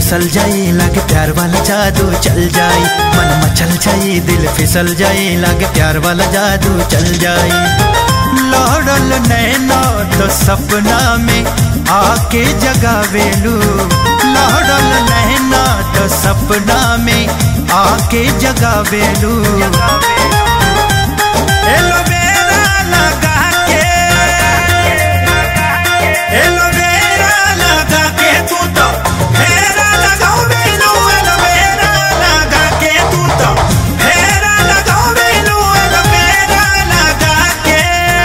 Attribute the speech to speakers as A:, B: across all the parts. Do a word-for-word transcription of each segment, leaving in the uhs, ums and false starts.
A: फिसल जाए लागे प्यार वाला जादू चल जाए। मन मचल जाए दिल फिसल जाए लागे प्यार वाला जादू चल जाए। लौड़ल नैना तो सपना में आके जगावेलू, लौड़ल नैना तो सपना में आके जगावेलू। एलोवेरा लगा के, एलोवेरा लगा के तू तो फेरा लगावेलू, एलोवेरा लगा के तू तो फेरा लगावेलू, एलोवेरा लगा के।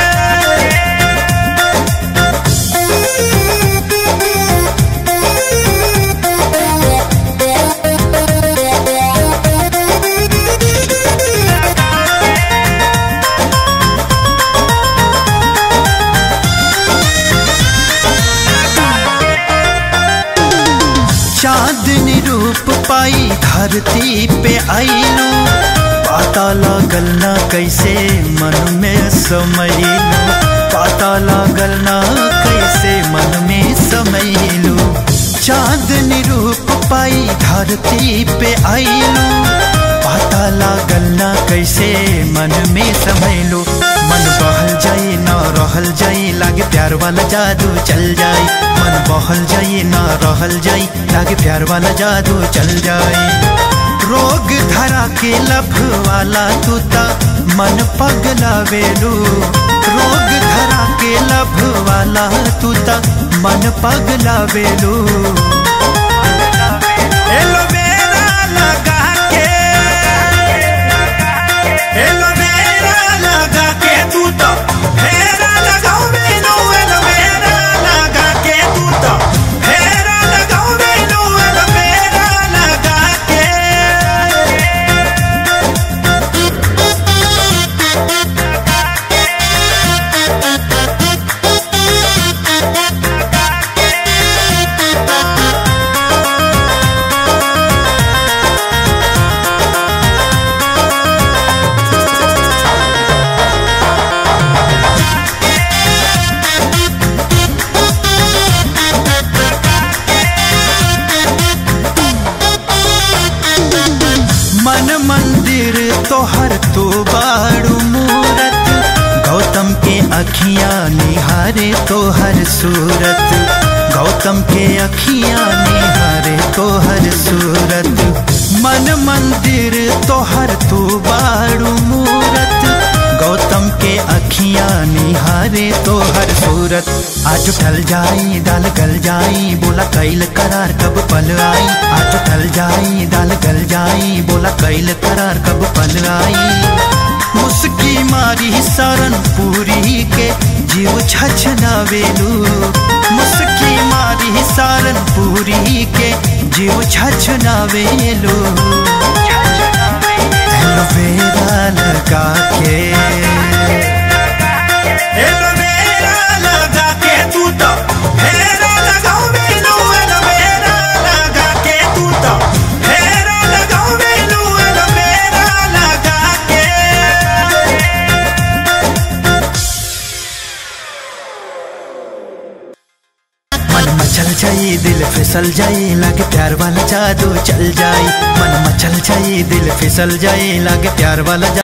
A: चांदनी रूप पाई धरती पे आईलू, पता लागल ना कैसे मन में समैलू, पता लागल ना कैसे मन में समैलू। चांदनी रूप पाई धरती पे आईलू, पता लागल ना कैसे मन में समैलू। मन बहल जाए ना रहल जाए लागे प्यार वाला जादू चल जाए। मन बहल जाए ना रहल जाए लागे प्यार वाला जादू चल जाए। रोग धरा के लभ वाला तू ता मन पगलावेलू, रोग धरा के लभ वाला तू ता मन पगलावेलू। एलोवेरा लगा के, एलोवेरा लगा के तू तो फेरा लगावेलू, एलोवेरा लगा के तू तो फेरा लगावेलू, एलोवेरा लगा के। मन मंदिर तोहर तो बाड़ू मूरत, गौतम के अखियां निहारे तोहर सूरत, गौतम के अखियां निहारे तोहर सूरत। मन मंदिर तोहर तो बाड़ू मूरत, गौतम के अखियां निहारे तोहर सूरत। आज ढल जाई दाल गल जाई बोला कैल करार कब पल आई, आज ढल जाई दाल गल जाई बोला कैल करार कब पल आई। मुस्की मारी सरन पूरी के जीव छछनावेलू, मुस्की मारी सरन पूरी के जीव छछनावेलू। एलोवेरा लगा के, एलोवेरा लगा के तू तो फेरा लगावेलू, एलोवेरा लगा के तू तो फेरा लगावेलू, एलोवेरा लगा के। मन मचल जाए दिल फिसल जाए लागे प्यार वाला जादू चल जाए। मन मचल जाए दिल फिसल जाए लागे प्यार वाला